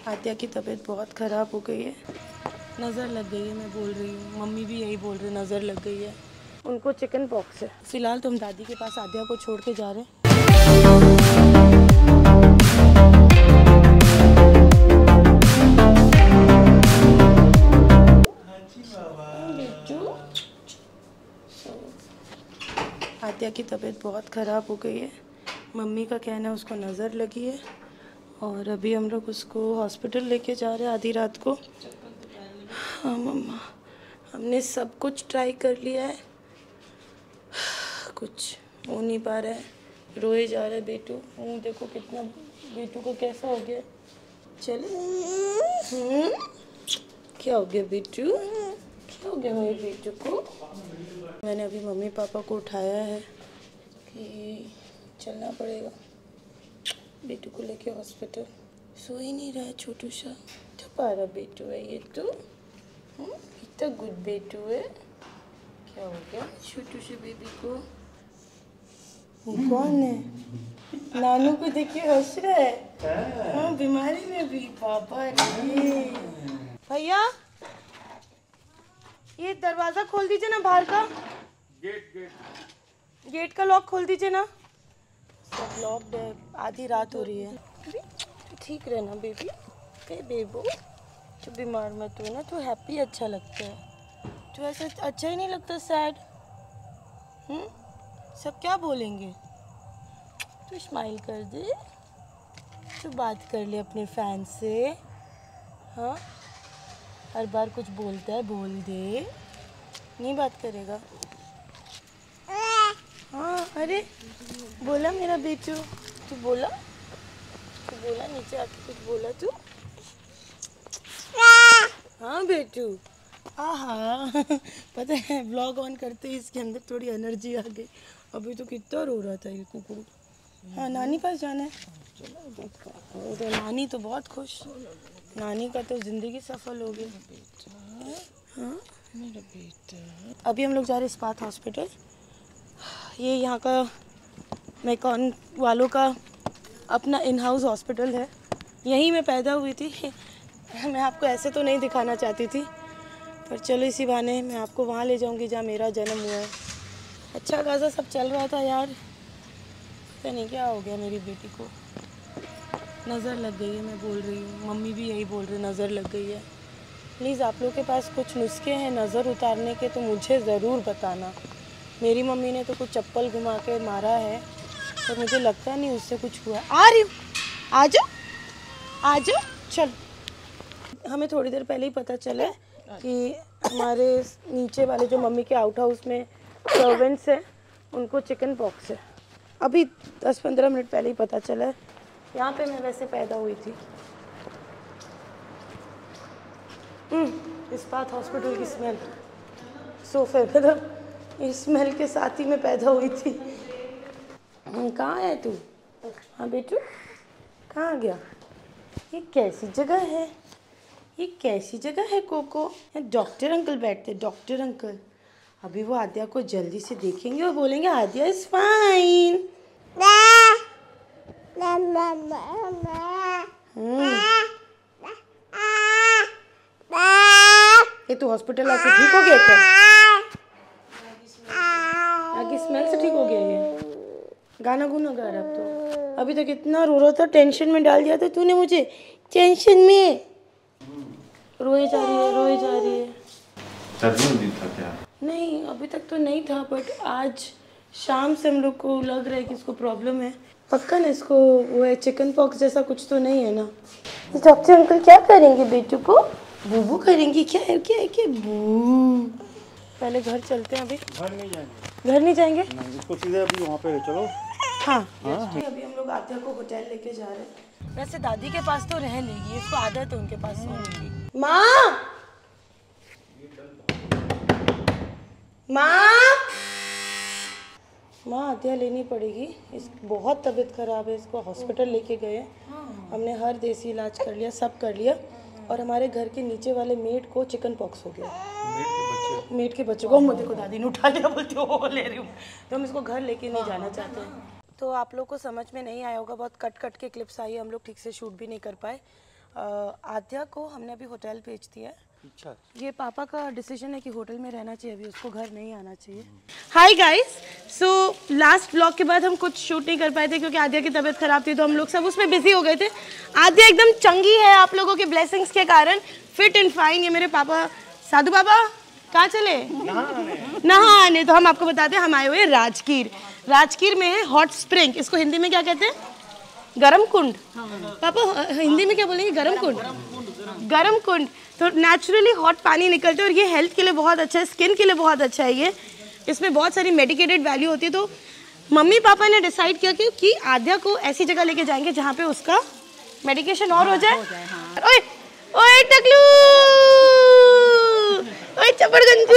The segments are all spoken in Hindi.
आद्या की तबीयत बहुत ख़राब हो गई है, नज़र लग गई है। मैं बोल रही हूँ, मम्मी भी यही बोल रही है, नज़र लग गई है। उनको चिकन पॉक्स है। फ़िलहाल तो हम दादी के पास आद्या को छोड़ के जा रहे हैं। आद्या की तबीयत बहुत ख़राब हो गई है। मम्मी का कहना है उसको नज़र लगी है और अभी हम लोग उसको हॉस्पिटल लेके जा रहे हैं आधी रात को। हाँ मम्मा, हमने सब कुछ ट्राई कर लिया है, कुछ हो नहीं पा रहा है। रोए जा रहा है बेटू। मुँह देखो कितना, बेटू को कैसा हो गया। चले क्या हो गया बेटू, क्या हो गया मेरे बेटू को। मैंने अभी मम्मी पापा को उठाया है कि चलना पड़ेगा बेटू को लेके हॉस्पिटल। सो ही नहीं रहा है छोटू सा, थपारा बेटू है ये तो। इतना गुड बेटू है। क्या हो गया छोटू से बेबी को। ये कौन है? नानू को देखिए हंस रहा है। हाँ, बीमारी में भी पापा। भैया ये दरवाजा खोल दीजिए ना, बाहर का गेट का लॉक खोल दीजिए ना। सब लॉक्ड है, आधी रात हो रही है। ठीक रहना बेबी, बेबू तो बीमार मत हो ना। तो हैप्पी अच्छा लगता है, तो ऐसा अच्छा ही नहीं लगता सैड। सब क्या बोलेंगे। तो स्माइल कर दे, तो बात कर ले अपने फैन से। हाँ, हर बार कुछ बोलता है, बोल दे। नहीं बात करेगा। हाँ, अरे बोला मेरा बेटू, तू बोला नीचे आके कुछ बोला तू। हाँ बेटू, हाँ पता है व्लॉग ऑन करते ही इसके अंदर थोड़ी एनर्जी आ गई। अभी तो कितना रो रहा था ये कुकड़ू। हाँ, नानी पास जाना है। तो नानी तो बहुत खुश, नानी का तो ज़िंदगी सफल हो गई। हाँ मेरा बेटा। अभी हम लोग जा रहे हैं इस्पात हॉस्पिटल। ये यहाँ का मैकॉन वालों का अपना इन हाउस हॉस्पिटल है। यहीं मैं पैदा हुई थी। मैं आपको ऐसे तो नहीं दिखाना चाहती थी, पर चलो इसी बहाने मैं आपको वहाँ ले जाऊँगी जहाँ मेरा जन्म हुआ है। अच्छा खासा सब चल रहा था यार, पता नहीं क्या हो गया मेरी बेटी को। नज़र लग गई है। मैं बोल रही हूँ, मम्मी भी यही बोल रही है, नज़र लग गई है। प्लीज़ आप लोग के पास कुछ नुस्खे हैं नज़र उतारने के तो मुझे ज़रूर बताना। मेरी मम्मी ने तो कुछ चप्पल घुमा के मारा है, पर मुझे लगता नहीं उससे कुछ हुआ। आ रही हूँ, आ जाओ चल। हमें थोड़ी देर पहले ही पता चला कि हमारे नीचे वाले जो मम्मी के आउट हाउस में सर्वेंट्स हैं उनको चिकन पॉक्स है। अभी 10-15 मिनट पहले ही पता चला है। यहाँ पे मैं वैसे पैदा हुई थी। इस्पात हॉस्पिटल की स्मेल, सोफे मतलब इस स्मेल के साथ ही मैं पैदा हुई थी। कहाँ है तू? हाँ बेटू, कहाँ गया? ये कैसी जगह है, ये कैसी जगह है कोको? डॉक्टर अंकल बैठते, डॉक्टर अंकल। अभी वो आद्या को जल्दी से देखेंगे और बोलेंगे आद्या इज फाइन। ये तू हॉस्पिटल आके ठीक हो गया क्या? आगे स्मेल से ठीक हो गया ये? गाना गुना गा रहा अब तो। अभी तक इतना रो रहा था, टेंशन में डाल दिया था तूने मुझे। टेंशन में रोए जा रही है। सर्दी था क्या? नहीं, अभी तक तो नहीं था, बट आज शाम से हम लोग को लग रहा है कि इसको प्रॉब्लम है। पक्का ना इसको वो है चिकन पॉक्स जैसा कुछ तो नहीं है ना? डॉक्टर अंकल क्या करेंगे बेटू को? बूबू करेंगे? क्या है क्या बू? पहले घर चलते हैं। अभी घर नहीं जाएंगे इसको सीधे अभी वहाँ पे चलो। हाँ। अभी हम लोग आद्या को होटल लेके जा रहे हैं। वैसे दादी के पास तो रह लेगी, इसको आदत है उनके पास सोने की। माँ आद्या लेनी पड़ेगी। इस बहुत तबीयत खराब है, इसको हॉस्पिटल लेके गए। हमने हर देसी इलाज कर लिया, सब कर लिया, और हमारे घर के नीचे वाले मेड को चिकन पॉक्स हो गया। मेड के बच्चे को मुझे को दादी ने उठा लिया, बोलती हो ले रही हूँ। तो हम इसको घर लेके नहीं जाना चाहते हैं। तो आप लोग को समझ में नहीं आया होगा, बहुत कट के क्लिप्स आई, हम लोग ठीक से शूट भी नहीं कर पाए। आद्या को हमने अभी होटल भेज दिया है। अच्छा, ये पापा का डिसीजन है कि होटल में रहना चाहिए, अभी उसको घर नहीं आना चाहिए। Hi guys, so last blog के बाद हम कुछ शूट नहीं कर पाए थे क्योंकि आद्या की तबीयत खराब थी, तो हम लोग सब उसमें बिजी हो गए थे। आद्या एकदम चंगी है आप लोगों के ब्लेसिंग्स के कारण, फिट एंड फाइन। ये मेरे पापा साधु बाबा कहाँ चले? नहाने। तो हम आपको बताते हैं, हम आए हुए राजगीर। राजगीर में है हॉट स्प्रिंग, इसको हिंदी में क्या कहते हैं? गरम कुंड। पापा हिंदी में क्या बोलेंगे? गरम कुंड। गरम कुंड। तो नेचुरली हॉट पानी निकलते हैं और ये हेल्थ के लिए बहुत अच्छा है, स्किन के लिए बहुत अच्छा है। ये इसमें बहुत सारी मेडिकेटेड वैल्यू होती है। तो मम्मी पापा ने डिसाइड किया कि आद्या को ऐसी जगह लेके जाएंगे जहाँ पे उसका मेडिकेशन और हो जाए। ओए ओए टकलू, ओए चपड़गंजू,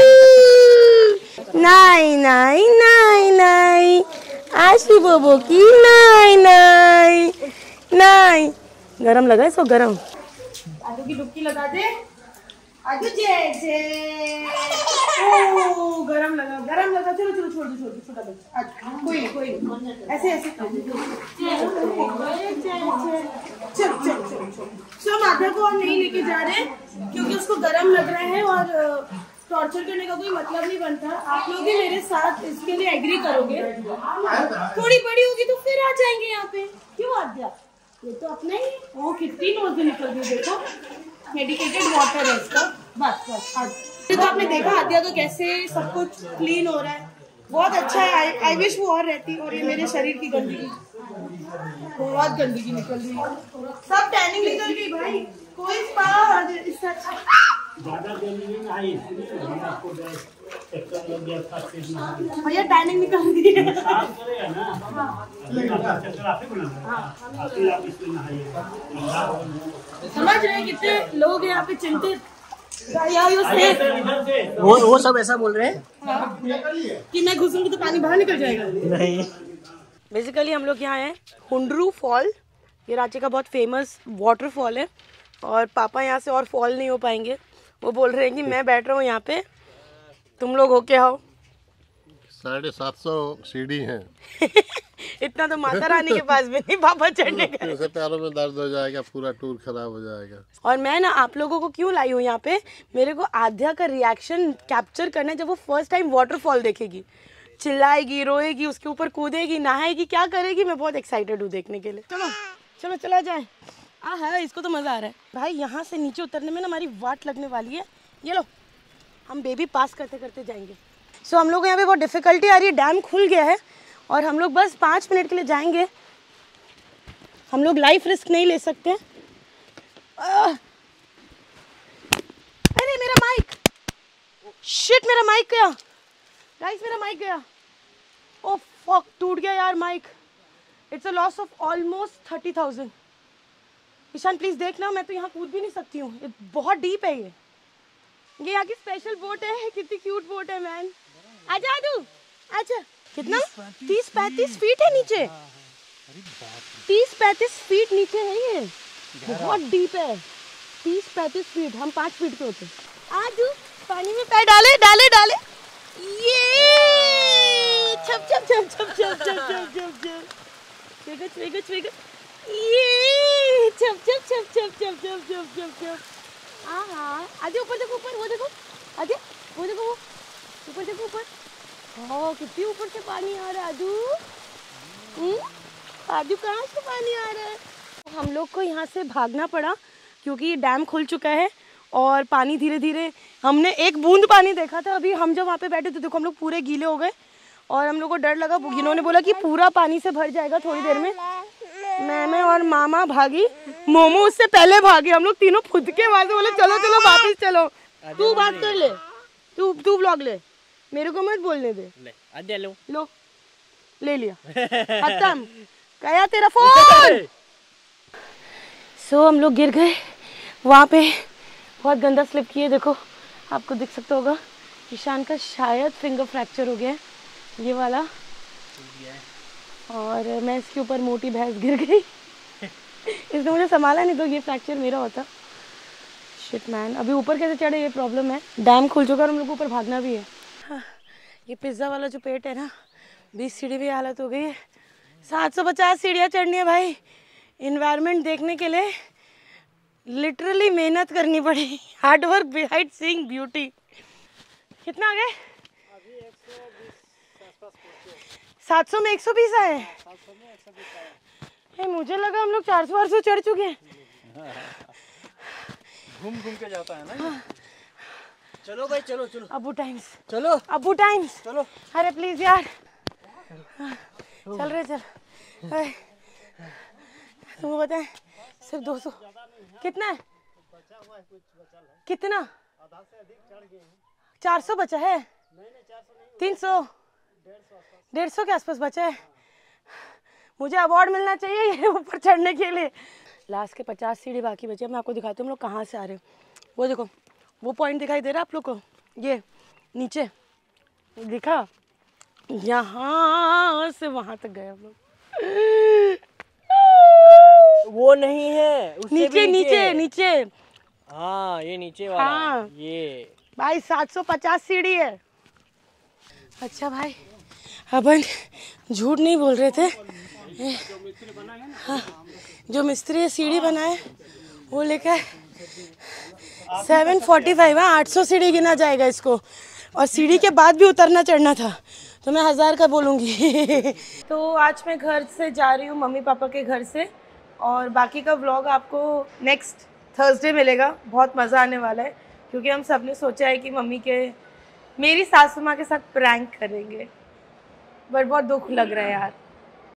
नाई नाई नाई नाई, आशी बोबो की नाई नाई नाई। गरम लगा इसको, गरम। आलू की डुबकी लगा दे। आलू जय जय। ओ गरम लगा, गरम लगा। चलो चलो छोड़ दो, छोड़ दो, छोटा बच्चा। कोई नहीं, कोई नहीं, ऐसे ऐसे चल चल चल। हम आद्या को और नहीं लेके जा रहे क्योंकि उसको गरम लग रहा है और टॉर्चर करने का कोई मतलब नहीं बनता। आप लोग भी मेरे साथ इसके लिए एग्री करोगे। थोड़ी बड़ी होगी तो फिर आ जाएंगे यहाँ पे। क्यों आद्या? ये तो अपना ही है। वो कितनी नोज निकल गई देखो। मेडिकेटेड वाटर है इसका। बस बस आज तो आपने देखा आद्या का कैसे सब कुछ क्लीन हो रहा है, बहुत अच्छा है। आई विश वो और रहती। और ये मेरे शरीर की गंदगी, बहुत गंदगी निकल रही है, सब टैनिंग निकल गई भाई। कोई स्पा इससे अच्छा भैया टैनिंग निकल रही है। समझ रहे हैं कितने लोग हैं यहाँ पे चिंतित। वो सब ऐसा बोल रहे हैं कि मैं घुसूंगी तो पानी बाहर निकल जाएगा। नहीं। बेसिकली हम लोग यहाँ हैं हुंड्रू फॉल। ये रांची का बहुत फेमस वाटरफॉल है और पापा यहाँ से और फॉल नहीं हो पाएंगे। वो बोल रहे हैं कि मैं बैठ रहा हूँ यहाँ पे, तुम लोग होके आओ। 750 सीढ़ी हैं। इतना तो माता रानी के पास भी नहीं पापा चढ़ने का। उससे पैरों में दर्द हो जाएगा, पूरा टूर खराब हो जाएगा। और मैं ना आप लोगों को क्यों लाई हूँ यहाँ पे, मेरे को आद्या का रिएक्शन कैप्चर करना है जब वो फर्स्ट टाइम वाटरफॉल देखेगी। चिल्लाएगी, रोएगी, उसके ऊपर कूदेगी, नहाएगी, क्या करेगी। मैं बहुत एक्साइटेड हूँ देखने के लिए। चलो चलो चला जाए। हाँ इसको तो मज़ा आ रहा है भाई। यहाँ से नीचे उतरने में ना हमारी वाट लगने वाली है। ये लो, हम बेबी पास करते करते जाएंगे। सो हम लोग को यहाँ पे बहुत डिफ़िकल्टी आ रही है। डैम खुल गया है और हम लोग बस 5 मिनट के लिए जाएंगे। हम लोग लाइफ रिस्क नहीं ले सकते। अरे मेरा माइक, शिट मेरा माइक गया गाइस, मेरा माइक गया। ओह फक, टूट गया यार mic. It's a loss of almost 30,000। Ishaan please देखना, मैं तो यहाँ कूद भी नहीं सकती हूँ, बहुत डीप है ये यहाँ की स्पेशल बोट है। कितनी क्यूट बोट है मैन। आजा आदू, अच्छा कितना 30-35 फीट है नीचे। 30-35 फीट नीचे है ये, बहुत डीप है। 30-35 फीट, हम 5 फीट के होते। आदू पानी में पैर डाले डाले डाले। ये छप छप छप छप छप छप छप छप छप छप छप छप। ये छप छप छप छप छप छप छप छप छप। हाँ आदि ऊपर देखो, ऊपर वो देखो, आदि वो देखो, वो ऊपर देखो, ऊपर। हाँ कितनी ऊपर से पानी आ रहा है आदू। आदू कहाँ से पानी आ रहा है? हम लोग को यहाँ से भागना पड़ा क्योंकि ये डैम खुल चुका है और पानी धीरे धीरे, हमने एक बूंद पानी देखा था अभी। हम जब वहाँ पे बैठे तो देखो हम लोग पूरे गीले हो गए और हम लोग को डर लगा। इन्होंने बोला कि पूरा पानी से भर जाएगा थोड़ी देर में। मैं और मामा भागी, मोमो उससे पहले भागे। हम लोग तीनों खुद के वहां से बोले चलो चलो वापस चलो। तू बात कर ले, तू व्लॉग ले, मेरे को मत बोलने दे। लो ले लिया, खत्म, गया तेरा फोन। सो हम लोग गिर गए वहाँ पे, बहुत गंदा स्लिप किए। देखो आपको दिख सकता होगा, ईशान का शायद फिंगर फ्रैक्चर हो गया है ये वाला, और मैं इसके ऊपर मोटी भैंस गिर गई। इसने मुझे संभाला नहीं तो ये फ्रैक्चर मेरा होता। शिट मैन, अभी ऊपर कैसे चढ़े ये प्रॉब्लम है। डैम खुल चुका और हम लोग को ऊपर भागना भी है। हाँ, ये पिज्ज़ा वाला जो पेट है ना, 20 सीढ़ी भी हालत हो गई है। 750 सीढ़ियाँ चढ़नी है भाई। इन्वायरमेंट देखने के लिए लिटरली मेहनत करनी पड़ी, hard work behind seeing beauty. कितना आ गए? 700 में 120 आए। मुझे लगा हम लोग 400-400 चढ़ चुके हैं। घूम घूम के जाता है ना। चलो भाई चलो चलो। अबू टाइम्स, चलो अबू टाइम्स। चलो। अरे प्लीज यार, चल रहे चल। तुमको पता है सिर्फ 200 कितना है? कितना? 400 बचा है? 300 150 के आसपास बचा है। मुझे अवार्ड मिलना चाहिए ये ऊपर चढ़ने के लिए। लास्ट के 50 सीढ़ी बाकी बचे। मैं आपको दिखाती हूँ हम लोग कहाँ से आ रहे हैं। वो देखो, वो पॉइंट दिखाई दे रहा है आप लोग को? ये नीचे दिखा, यहाँ से वहां तक गए हम लोग। वो नहीं है, उससे नीचे भी नीचे नीचे। हाँ ये नीचे वाला। हाँ ये भाई 750 सीढ़ी है। अच्छा भाई, अपन झूठ नहीं बोल रहे थे। हाँ, जो मिस्त्री सीढ़ी बनाए वो लेकर 745 है। 800 सीढ़ी गिना जाएगा इसको, और सीढ़ी के बाद भी उतरना चढ़ना था, तो मैं 1000 का बोलूँगी। तो आज मैं घर से जा रही हूँ, मम्मी पापा के घर से, और बाकी का व्लॉग आपको नेक्स्ट थर्सडे मिलेगा। बहुत मज़ा आने वाला है, क्योंकि हम सब ने सोचा है कि मेरी सासू माँ के साथ प्रैंक करेंगे, बट बहुत दुख लग रहा है यार।